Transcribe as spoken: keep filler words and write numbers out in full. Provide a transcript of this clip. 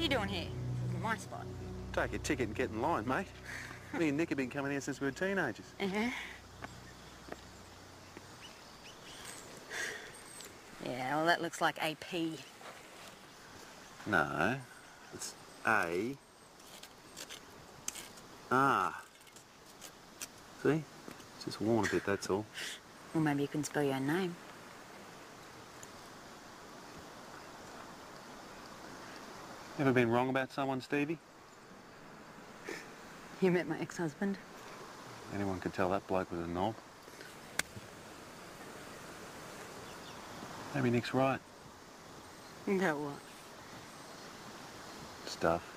doing here? In my spot. Take your ticket and get in line, mate. Me and Nick have been coming here since we were teenagers. Uh-huh. Yeah, well, that looks like A P. No, it's A. Ah. See? It's just worn a bit, that's all. Well, maybe you can spell your own name. Ever been wrong about someone, Stevie? You met my ex-husband? Anyone could tell that bloke was a knob. Maybe Nick's right. About what? Stuff.